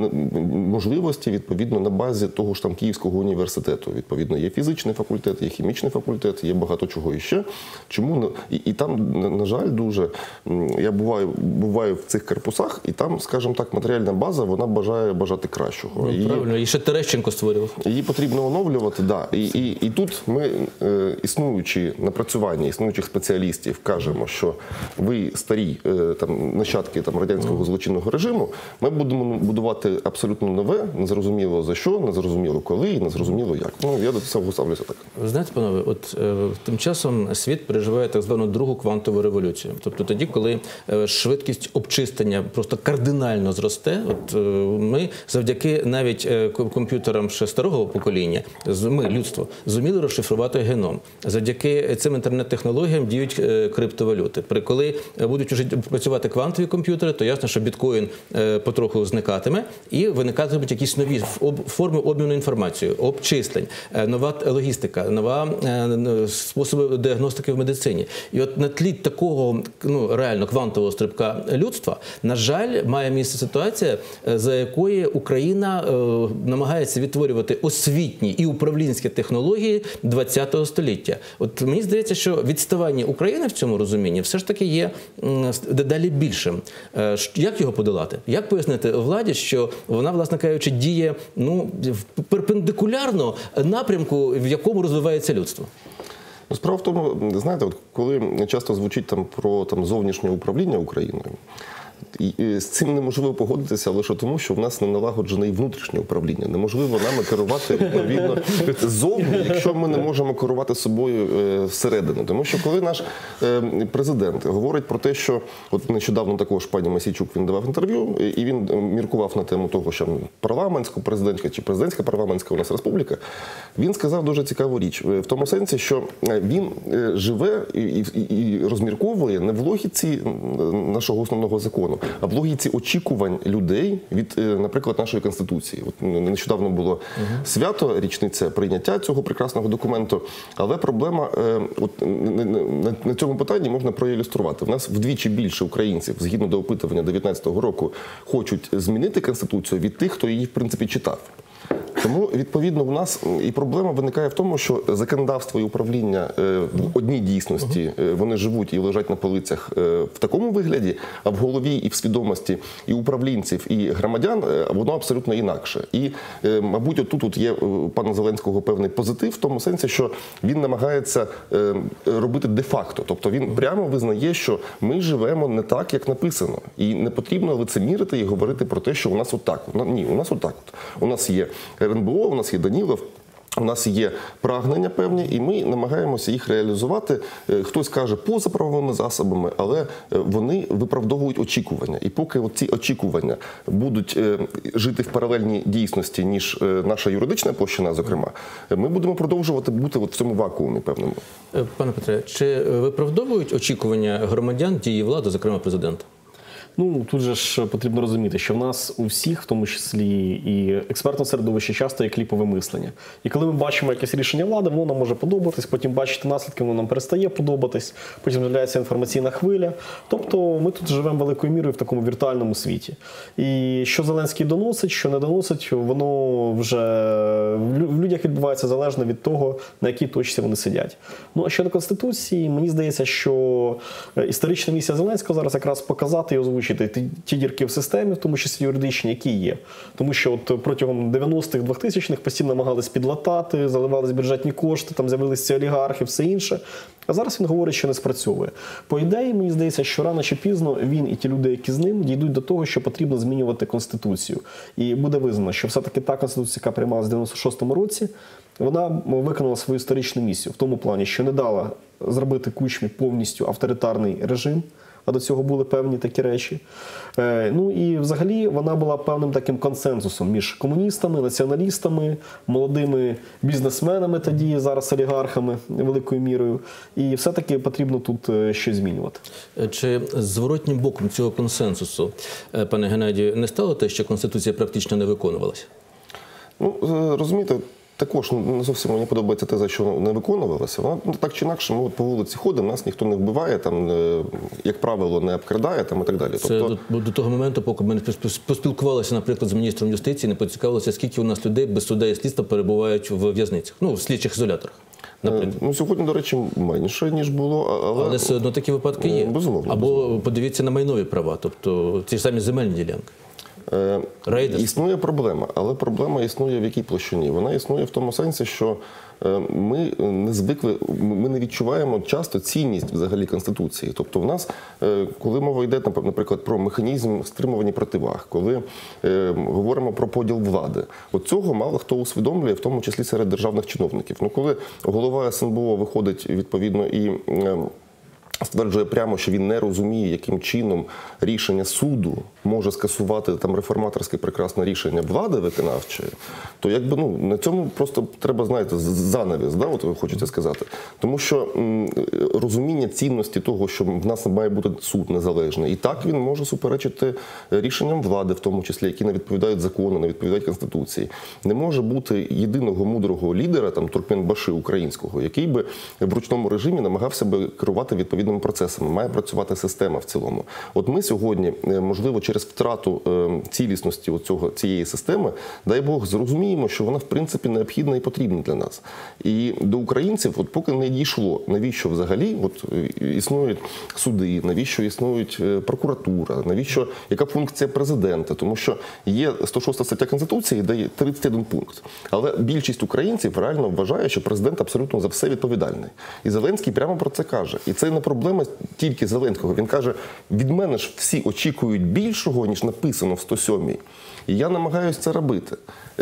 можливості, відповідно, на базі того ж там Київського університету? Відповідно, є фізичний факультет, є хімічний факультет, є багато чого іще. Чому? І, і там, на жаль, дуже, я буваю, буваю в цих корпусах, і там, скажімо так, матеріальна база, вона бажає бажати кращого. Ну, правильно, і ще Терещенко створював. Її потрібно оновлювати, да. І, і, і тут ми, е, існуючи напрацювання, існуючих спеціалістів, кажемо, що ви старі е, там, нащадки там, радянського злочинного режиму, ми будемо будувати абсолютно нове, незрозуміло за що, незрозуміло коли і незрозуміло як. Ну, я до цього ставлюся так. Ви знаєте, панове, от е, тим часом світ переживає так звану другу квантову революцію. Тобто тоді, коли е, швидкість обчислення просто кардинально зросте, от е, ми завдяки навіть е, комп'ютерам ще старого покоління, ми, людство, зуміли розшифрувати геном. Завдяки цим інтернет-технологіям діють е, криптовалюти. При коли будуть вже працювати квантові комп'ютери, то ясно, що біткоін е, потроху зникатиме і виникатимуть якісь нові форми обміну інформацією, обчислень, е, нова логістика, нова е, способи діагностики в медицині. І от на тлі такого, ну, реально квантового стрибка людства, на жаль, має місце ситуація, за якої Україна е, намагається відтворювати освітні і управлінські технології ХХ століття. От мені здається, що відставання України в цьому розумінні все ж таки є дедалі більшим. Е, як його подолати? Як пояснити владі, що вона, власне кажучи, діє, ну, перпендикулярно напрямку, в якому розвивається людство? Справа в тому, знаєте, от коли часто звучить там про там зовнішнє управління Україною, і з цим неможливо погодитися лише тому, що в нас не налагоджене і внутрішнє управління. Неможливо нами керувати відповідно ззовні, якщо ми не можемо керувати собою зсередини. Тому що коли наш президент говорить про те, що от нещодавно також пані Мосійчук, він давав інтерв'ю, і він міркував на тему того, що парламентська, президентська чи президентська парламентська у нас республіка, він сказав дуже цікаву річ. В тому сенсі, що він живе і, і, і розмірковує не в логіці нашого основного закону, а в логіці очікувань людей від, наприклад, нашої Конституції. От нещодавно було угу. свято, річниця прийняття цього прекрасного документу, але проблема от, на, на цьому питанні можна проілюструвати. В нас вдвічі більше українців, згідно до опитування дев'ятнадцятого року, хочуть змінити Конституцію від тих, хто її, в принципі, читав. Тому, відповідно, у нас і проблема виникає в тому, що законодавство і управління в одній дійсності, вони живуть і лежать на полицях в такому вигляді, а в голові і в свідомості і управлінців, і громадян воно абсолютно інакше. І, мабуть, отут от є у пана Зеленського певний позитив в тому сенсі, що він намагається робити де-факто. Тобто він прямо визнає, що ми живемо не так, як написано. І не потрібно лицемірити і говорити про те, що у нас отак. Ні, у нас отак. У нас є РНБО, у нас є Данілов, у нас є прагнення певні, і ми намагаємося їх реалізувати. Хтось каже, поза правовими засобами, але вони виправдовують очікування. І поки ці очікування будуть жити в паралельній дійсності, ніж наша юридична площина, зокрема, ми будемо продовжувати бути в цьому вакуумі певному. Пане Петре, чи виправдовують очікування громадян дії влади, зокрема президента? Ну, тут же ж потрібно розуміти, що в нас у всіх, в тому числі і експертне середовище, часто є кліпове мислення. І коли ми бачимо якесь рішення влади, воно нам може подобатись, потім бачити наслідки, воно нам перестає подобатись, потім з'являється інформаційна хвиля. Тобто ми тут живемо великою мірою в такому віртуальному світі. І що Зеленський доносить, що не доносить, воно вже в людях відбувається залежно від того, на якій точці вони сидять. Ну, а щодо Конституції, мені здається, що історична місія Зеленського зараз якраз показати і озвучити ті, ті дірки в системі, в тому числі юридичні, які є. Тому що от протягом дев'яностих, двохтисячних постійно намагались підлатати, заливались бюджетні кошти, там з'явилися ці олігархи, все інше. А зараз він говорить, що не спрацьовує. По ідеї, мені здається, що рано чи пізно він і ті люди, які з ним, дійдуть до того, що потрібно змінювати Конституцію. І буде визнано, що все-таки та Конституція, яка приймалася в дев'яносто шостому році, вона виконала свою історичну місію в тому плані, що не дала зробити Кучмі повністю авторитарний режим, а до цього були певні такі речі. Е, ну і взагалі вона була певним таким консенсусом між комуністами, націоналістами, молодими бізнесменами тоді, зараз олігархами великою мірою. І все-таки потрібно тут щось змінювати. Чи зворотнім боком цього консенсусу, пане Геннадію, не стало те, що Конституція практично не виконувалася? Ну, розумієте, також не зовсім мені подобається теза, що не виконувалося. Вона ну, так чи інакше, ми от по вулиці ходимо, нас ніхто не вбиває, там, як правило, не обкрадає там, і так далі. Це тобто... до, до того моменту, поки ми не поспілкувалися, наприклад, з міністром юстиції, не поцікавилося, скільки у нас людей без суда і слідства перебувають в в'язницях, ну, в слідчих ізоляторах. Наприклад. Ну, сьогодні, до речі, менше, ніж було. Але, але все одно такі випадки є. Безумовно. Або безумовно. Подивіться на майнові права, тобто ті ж самі земельні ділянки. Е, існує проблема, але проблема існує в якій площині? Вона існує в тому сенсі, що ми не звикли, ми не відчуваємо часто цінність взагалі Конституції. Тобто в нас, коли мова йде, наприклад, про механізм стримування противаг, коли е, говоримо про поділ влади, от цього мало хто усвідомлює, в тому числі серед державних чиновників. Ну, коли голова ес ен бе о виходить відповідно і е, стверджує прямо, що він не розуміє, яким чином рішення суду може скасувати там реформаторське прекрасне рішення влади виконавчої, то якби ну на цьому просто треба, знаєте, занавіс, да, от ви хочете сказати. Тому що м, розуміння цінності того, що в нас має бути суд незалежний, і так він може суперечити рішенням влади, в тому числі, які не відповідають закону, не відповідають Конституції. Не може бути єдиного мудрого лідера, там Туркменбаши українського, який би в ручному режимі намагався би керувати відповідними процесами. Має працювати система в цілому. От ми сьогодні, можливо, через втрату цілісності оцього, цієї системи, дай Бог, зрозуміємо, що вона, в принципі, необхідна і потрібна для нас. І до українців, от поки не дійшло, навіщо взагалі от, існують суди, навіщо існують прокуратура, навіщо, яка функція президента, тому що є сто шоста стаття Конституції, де є тридцять один пункт. Але більшість українців реально вважає, що президент абсолютно за все відповідальний. І Зеленський прямо про це каже. І це не проблема тільки Зеленського. Він каже, від мене ж всі очікують більшого, ніж написано в сто сьомій. І я намагаюся це робити.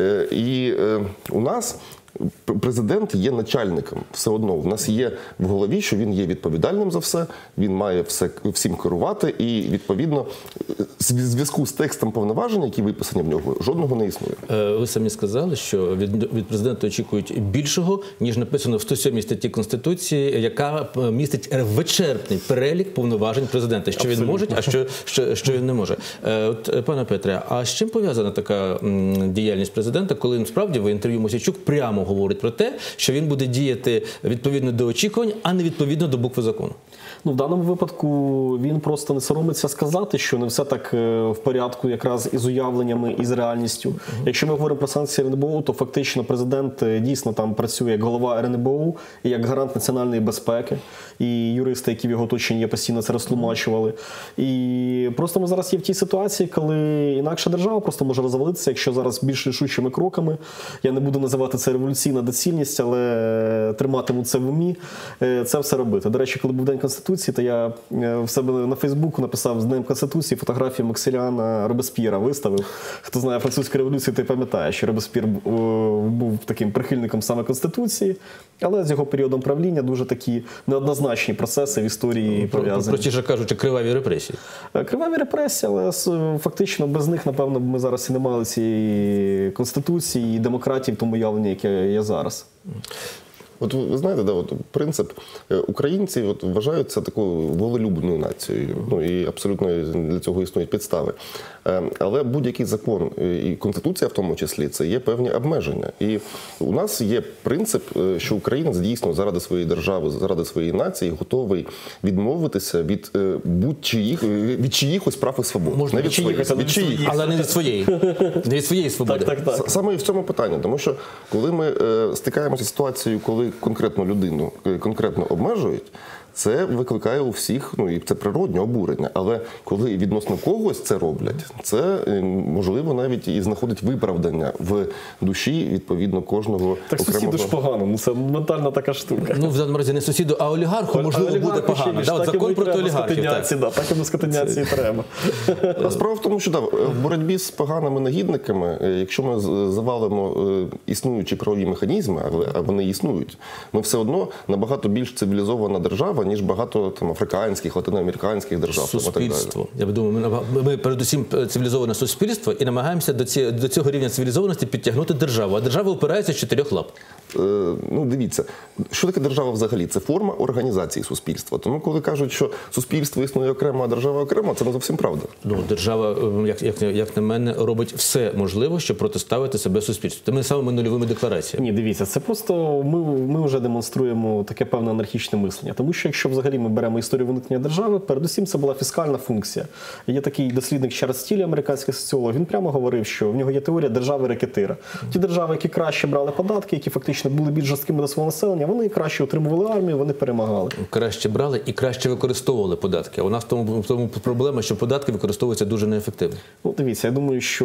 І у нас президент є начальником все одно. У нас є в голові, що він є відповідальним за все, він має все, всім керувати і, відповідно, в зв'язку з текстом повноважень, які виписані в нього, жодного не існує. Ви самі сказали, що від, від президента очікують більшого, ніж написано в сто сьомій статті Конституції, яка містить вичерпний перелік повноважень президента, що Абсолютно. Він може, а що, що, що він не може. От, пане Петре, а з чим пов'язана така діяльність президента, коли насправді в інтерв'ю Мосійчук прямо говорить про те, що він буде діяти відповідно до очікувань, а не відповідно до букви закону? Ну, в даному випадку він просто не соромиться сказати, що не все так в порядку якраз із уявленнями, і з реальністю. Uh-huh. Якщо ми говоримо про санкції ер ен бе о, то фактично президент дійсно там працює як голова ер ен бе о і як гарант національної безпеки. І юристи, які в його оточенні є, постійно це розтлумачували. І просто ми зараз є в тій ситуації, коли інакша держава просто може розвалитися, якщо зараз більш рішучими кроками, я не буду називати це революційна доцільність, але триматиму це в умі, це все робити. До речі, коли був День Конституції, то я в себе на Фейсбуку написав з Днем Конституції фотографію Максиміліана Робесп'єра, виставив. Хто знає французьку революцію, той пам'ятає, що Робесп'єр був таким прихильником саме Конституції, але з його періодом правління дуже такі неоднозначні процеси в історії пов'язані. Простіше кажучи, криваві репресії. Криваві репресії, але фактично без них, напевно, ми зараз і не мали цієї Конституції і демократії в тому явленні, яке є зараз. От ви знаєте, да, от принцип е, українці от, вважають це такою волелюбною нацією. Ну і абсолютно для цього існують підстави. Е, але будь-який закон е, і конституція, в тому числі, це є певні обмеження. І у нас є принцип, е, що українець дійсно заради своєї держави, заради своєї нації готовий відмовитися від е, будь-чиїх від чиїхось прав і свобод. Можна не від від своїх, від чиїх. Але не від своєї. Не від своєї свободи. Так, так, так. Саме і в цьому питанні, тому що коли ми е, стикаємося з ситуацією, коли конкретну людину е, конкретно обмежують, це викликає у всіх, ну і це природне обурення. Але коли відносно когось це роблять, це е, можливо навіть і знаходить виправдання в душі відповідно кожного Так окремого. сусіду ж погано, ну це ментальна така штука. Ну, в даному разі не сусіду, а олігарху, можливо, А буде олігарху ще погано. більш, Да, от так закон йому і проти треба олігархів. скотиняці, Так. да, так йому скотиняці і треба. А справа в тому, що да, в боротьбі з поганими негідниками, е, якщо ми з- завалимо е, існуючі правові механізми, але а вони існують, ми все одно набагато більш цивілізована держава, ніж багато там африканських, латиноамериканських держав. там, і так далі. Суспільство. Я думаю, ми, набаг- ми передусім цивілізоване суспільство і намагаємося до, ці, до цього рівня цивілізованості підтягнути державу. А держава опирається з чотирьох лап. Е, ну, дивіться, що таке держава взагалі? Це форма організації суспільства. Тому, коли кажуть, що суспільство існує окремо, а держава окремо, це не зовсім правда. Ну, держава, е, як, як, як на мене, робить все можливе, щоб протиставити себе суспільству. Тими самими нульовими деклараціями. Ні, дивіться, це просто ми, ми вже демонструємо таке певне анархічне мислення. Тому що якщо взагалі ми беремо історію виникнення держави, передусім це була фіскальна функція. Є такий дослідник Чарльз Стілі, американський соціолог, він прямо говорив, що в нього є теорія держави-рекетира. Ті держави, які краще брали податки, які фактично були більш жорсткими до свого населення, вони краще отримували армію, вони перемагали. Краще брали і краще використовували податки. А у нас в тому, в тому проблема, що податки використовуються дуже неефективно. Ну, дивіться, я думаю, що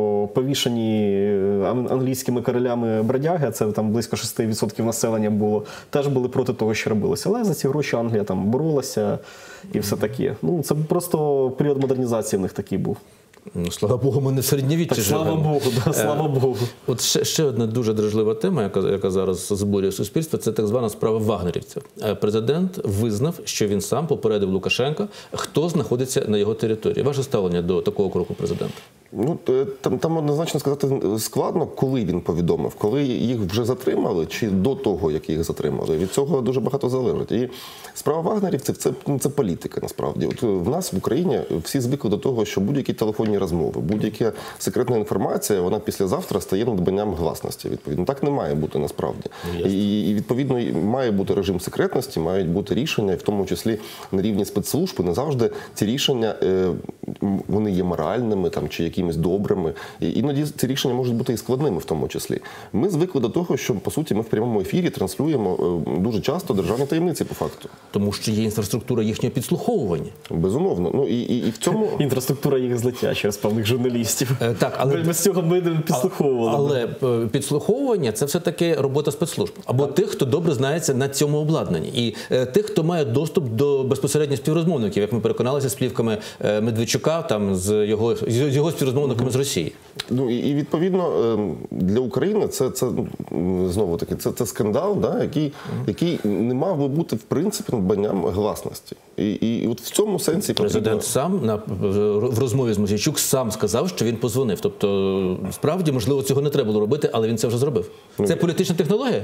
повішані ан- англійськими королями бродяги, це там близько шість відсотків населення було, теж були проти того, що робилося. Але за ці гроші Англія там боролася і все таке. Ну, це просто період модернізації в них такий був. Ну, слава Богу, ми не в середньовіччі Так, слава живемо. Богу, да, слава Богу. От ще, ще одна дуже дражлива тема, яка, яка зараз збурює суспільство, це так звана справа вагнерівців. Е, Президент визнав, що він сам попередив Лукашенка, хто знаходиться на його території. Ваше ставлення до такого кроку президента? Ну, т- там, там однозначно сказати складно, коли він повідомив, коли їх вже затримали, чи до того, як їх затримали. Від цього дуже багато залежить. І справа вагнерівців – це, ну, це політика, насправді. От в нас в Україні всі звикли до того, що будь-які телефонні розмови, будь-яка секретна інформація, вона післязавтра стає надбанням гласності. Відповідно, так не має бути насправді. І, і відповідно має бути режим секретності, мають бути рішення, і в тому числі на рівні спецслужб. І не завжди ці рішення е, вони є моральними там чи якимись добрими. І іноді ці рішення можуть бути і складними в тому числі. Ми звикли до того, що по суті ми в прямому ефірі транслюємо е, дуже часто державні таємниці по факту. Тому що є інфраструктура їхнього підслуховування. Безумовно. Ну і, і, і в цьому Інфраструктура їх злиття через певних журналістів. Е, Так, але Без цього ми не підслуховували. Але е, підслуховування – це все-таки робота спецслужб. Або тих, хто добре знається на цьому обладнанні. І е, тих, хто має доступ до безпосередньо співрозмовників, як ми переконалися з плівками е, Медведчука, там, з його, з його співрозмовниками з Росії. Ну і, і відповідно ем, для України це, це м, знову таки це, це скандал, да, який, який не мав би бути в принципі надбанням гласності. І, і, і от в цьому сенсі потрібно... Президент сам на, в розмові з Мосійчук сам сказав, що він позвонив. Тобто, справді, можливо, цього не треба було робити, але він це вже зробив. Це політична технологія?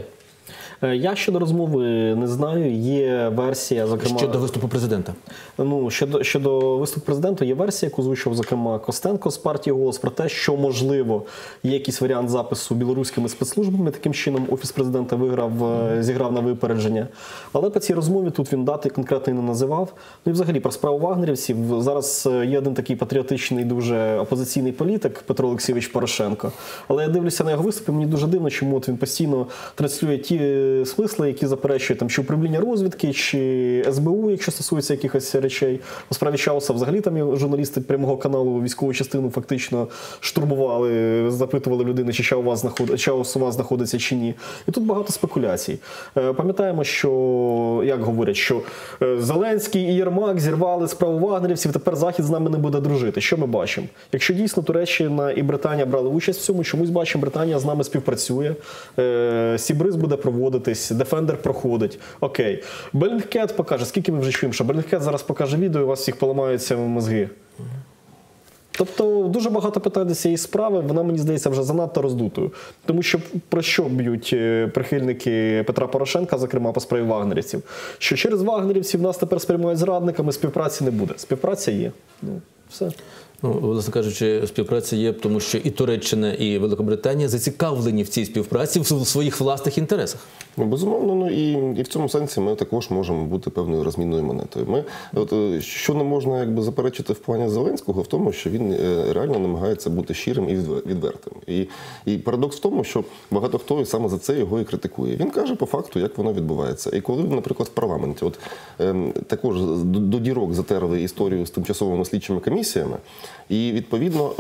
Я щодо розмови не знаю. Є версія, зокрема... Щодо виступу президента. Ну, щодо, щодо виступу президента, є версія, яку озвучив, зокрема, Костенко з партії «Голос», про те, що, можливо, є якийсь варіант запису білоруськими спецслужбами. Таким чином, Офіс президента виграв, е, зіграв на випередження. Але по цій розмові тут він дати конкретно не називав. Ну і взагалі про справу вагнерівців. Зараз є один такий патріотичний, дуже опозиційний політик Петро Олексійович Порошенко. Але я дивлюся на його виступи, мені дуже дивно, чому от він постійно транслює ті смисли, які заперечують там, чи управління розвідки, чи ес бе у, якщо стосується якихось речей. У справі Чауса взагалі там журналісти прямого каналу військову частину фактично штурмували, запитували людини, чи Чаус у вас знаходиться, Чаус у вас знаходиться чи ні. І тут багато спекуляцій. Пам'ятаємо, що, як говорять, що Зеленський і Єрмак зірвали справу вагнерівців, тепер Захід з нами не буде дружити. Що ми бачимо? Якщо дійсно Туреччина і Британія брали участь в цьому, чомусь бачимо, Британія з нами співпрацює, Сібриз буде проводитись, Defender проходить. Окей. Bellingcat покаже, скільки ми вже чуємо, що Bellingcat зараз покаже відео, і у вас всіх поламаються мозги. Тобто дуже багато питань до цієї справи, вона, мені здається, вже занадто роздутою. Тому що про що б'ють прихильники Петра Порошенка, зокрема по справі вагнерівців? Що через вагнерівців нас тепер сприймають зрадниками, співпраці не буде. Співпраця є. Ну, все. Ну, власне кажучи, співпраця є, тому що і Туреччина, і Великобританія зацікавлені в цій співпраці в своїх власних інтересах. Ну, безумовно, ну і, і в цьому сенсі ми також можемо бути певною розмінною монетою. Ми, от, що не можна якби заперечити в плані Зеленського, в тому, що він реально намагається бути щирим і відвертим. І, і парадокс в тому, що багато хто саме за це його і критикує. Він каже по факту, як воно відбувається. І коли, наприклад, в парламенті от, ем, також до, до дірок затерли історію з тимчасовими слідчими комісіями, і, відповідно,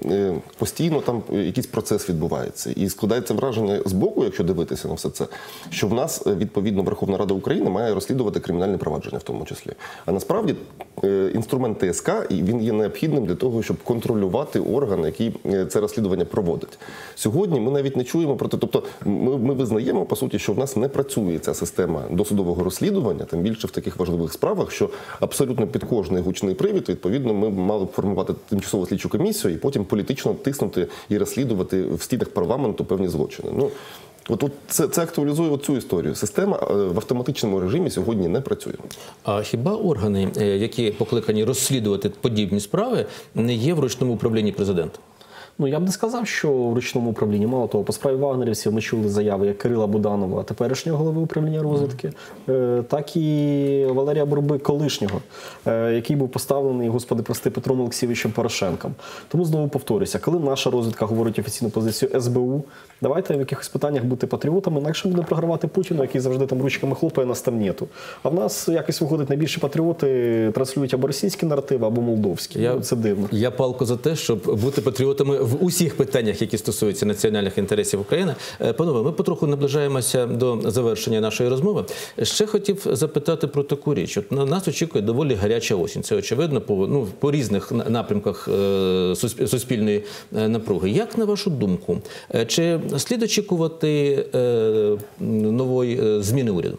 постійно там якийсь процес відбувається. І складається враження з боку, якщо дивитися на все це, що в нас, відповідно, Верховна Рада України має розслідувати кримінальне провадження в тому числі. А насправді інструмент Т С К, він є необхідним для того, щоб контролювати орган, який це розслідування проводить. Сьогодні ми навіть не чуємо про те, тобто ми, ми визнаємо, по суті, що в нас не працює ця система досудового розслідування, тим більше в таких важливих справах, що абсолютно під кожний гучний привід, відповідно, ми мали б формувати тимчасову слідчу комісію і потім політично тиснути і розслідувати в стінах парламенту певні злочини. Ну, от, от це, це актуалізує оцю історію. Система в автоматичному режимі сьогодні не працює. А хіба органи, які покликані розслідувати подібні справи, не є в ручному управлінні президента? Ну, я б не сказав, що в ручному управлінні. Мало того, по справі вагнерівців ми чули заяви як Кирила Буданова, теперішнього голови управління розвідки, mm. так і Валерія Бурби, колишнього, який був поставлений, господи, прости, Петром Олексійовичем Порошенком. Тому знову повторюся, коли наша розвідка говорить офіційну позицію С Б У, давайте в якихось питаннях бути патріотами, інакше будемо програвати Путіну, який завжди там ручками хлопає, нас там нету. А в нас якось виходить найбільші патріоти транслюють або російські наративи, або молдовські. Я, це дивно. Я палко за те, щоб бути патріотами в усіх питаннях, які стосуються національних інтересів України. Панове, ми потроху наближаємося до завершення нашої розмови. Ще хотів запитати про таку річ. От нас очікує доволі гаряча осінь. Це очевидно по, ну, по різних напрямках суспільної напруги. Як, на вашу думку, чи слід очікувати нової зміни уряду?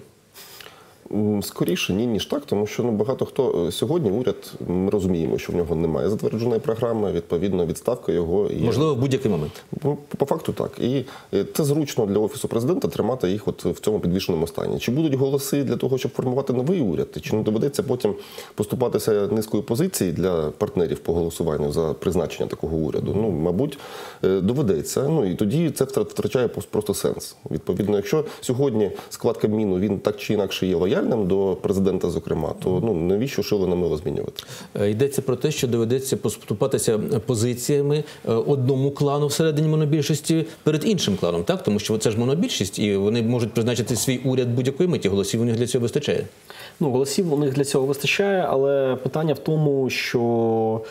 Скоріше ні, ніж так, тому що ну, багато хто сьогодні уряд, ми розуміємо, що в нього немає затвердженої програми, відповідно відставка його є. Можливо, в будь-який момент. По, по факту так. І це зручно для Офісу Президента тримати їх от в цьому підвішеному стані. Чи будуть голоси для того, щоб формувати новий уряд, чи не доведеться потім поступатися низкою позицій для партнерів по голосуванню за призначення такого уряду? Ну, мабуть, доведеться. Ну, і тоді це втрачає просто сенс. Відповідно, якщо сьогодні склад Кабміну, він так чи інакше є лояльним до президента, зокрема, то ну, навіщо шило на мило змінювати? Йдеться про те, що доведеться поступатися позиціями одному клану всередині монобільшості перед іншим кланом, так? Тому що це ж монобільшість, і вони можуть призначити свій уряд будь-якої миті. Голосів у них для цього вистачає. Ну, голосів у них для цього вистачає, але питання в тому, що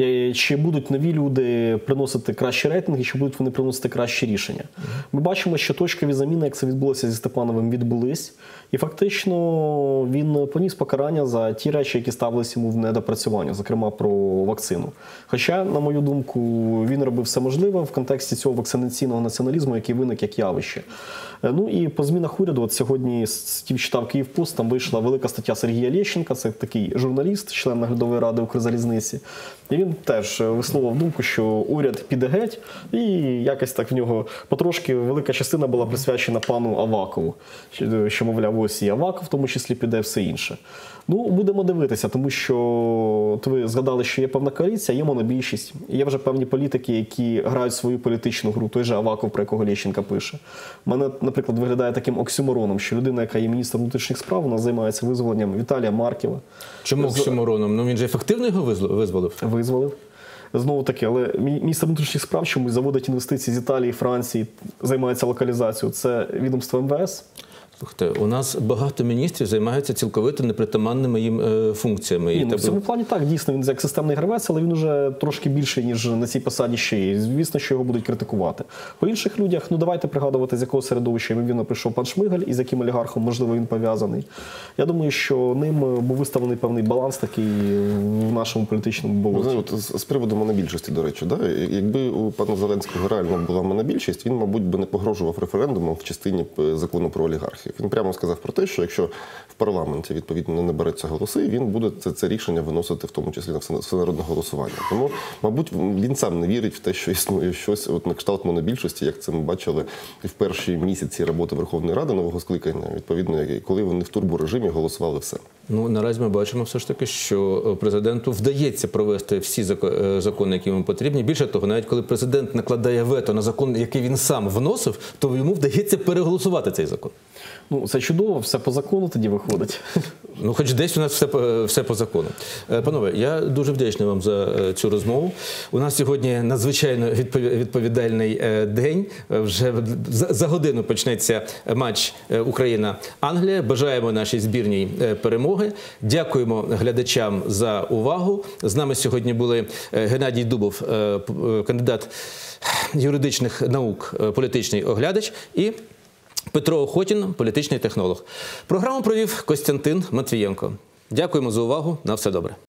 чи будуть нові люди приносити кращі рейтинги, чи будуть вони приносити кращі рішення. Ми бачимо, що точкові заміни, як це відбулося зі Степановим, відбулись. І фактично він поніс покарання за ті речі, які ставилися йому в недопрацювання, зокрема про вакцину. Хоча, на мою думку, він робив все можливе в контексті цього вакцинаційного націоналізму, який виник як явище. Ну і по змінах уряду, от сьогодні Стів читав Київпост, там вийшла велика стаття Сергія Лещенка, це такий журналіст, член наглядової ради Укрзалізниці. І він теж висловив думку, що уряд піде геть, і якось так в нього потрошки велика частина була присвячена пану Авакову, що, мовляв, ось і Аваков в тому числі піде, все інше. Ну, будемо дивитися, тому що от ви згадали, що є певна коаліція, є монобільшість, є вже певні політики, які грають свою політичну гру, той же Аваков, про якого Лещенка пише. У мене, наприклад, виглядає таким оксюмороном, що людина, яка є міністром внутрішніх справ, вона займається визволенням Віталія Марківа. Чому оксюмороном? Ну він же ефективно його визволив? Визволив. Знову таки, але міністр внутрішніх справ чомусь заводить інвестиції з Італії, Франції, займається локалізацією. Це відомство М В С. Слухайте, у нас багато міністрів займаються цілковито непритаманними їм е, функціями. Ні, ну, в цьому плані так, дійсно, він як системний гравець, але він вже трошки більший, ніж на цій посаді ще є. Звісно, що його будуть критикувати. По інших людях, ну давайте пригадувати, з якого середовища ймовірно прийшов пан Шмигаль і з яким олігархом, можливо, він пов'язаний. Я думаю, що ним був виставлений певний баланс такий в нашому політичному болоті. От, з, з приводу монобільшості, до речі, да? Якби у пана Зеленського реально була монобільшість, він, мабуть, би не погрожував референдумом в частині закону про олігархів. олігархів. Він прямо сказав про те, що якщо в парламенті відповідно не набереться голоси, він буде це, це рішення виносити в тому числі на всенародне голосування. Тому, мабуть, він сам не вірить в те, що існує щось от на кшталт монобільшості, як це ми бачили в перші місяці роботи Верховної Ради нового скликання, відповідно, коли вони в турборежимі голосували все. Ну, наразі ми бачимо все ж таки, що президенту вдається провести всі закони, які йому потрібні. Більше того, навіть коли президент накладає вето на закон, який він сам вносив, то йому вдається переголосувати цей закон. Ну, це чудово, все по закону тоді виходить. Ну, хоч десь у нас все по, все по закону. Панове, я дуже вдячний вам за цю розмову. У нас сьогодні надзвичайно відповідальний день. Вже за годину почнеться матч Україна-Англія. Бажаємо нашій збірній перемоги. Дякуємо глядачам за увагу. З нами сьогодні були Геннадій Дубов, кандидат юридичних наук, політичний оглядач, і Петро Охотін, політичний технолог. Програму провів Костянтин Матвієнко. Дякуємо за увагу. На все добре.